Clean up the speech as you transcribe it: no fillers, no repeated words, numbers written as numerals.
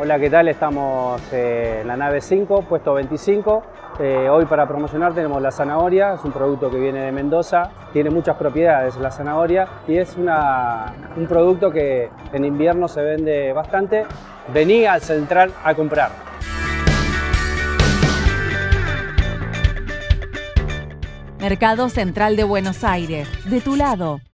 Hola, ¿qué tal? Estamos en la nave 5, puesto 25. Hoy para promocionar tenemos la zanahoria, es un producto que viene de Mendoza, tiene muchas propiedades la zanahoria y es un producto que en invierno se vende bastante. Vení al Central a comprar. Mercado Central de Buenos Aires, de tu lado.